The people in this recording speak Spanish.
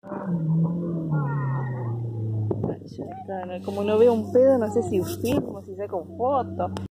Ya está, como no veo un pedo, no sé si filmo, si saco fotos.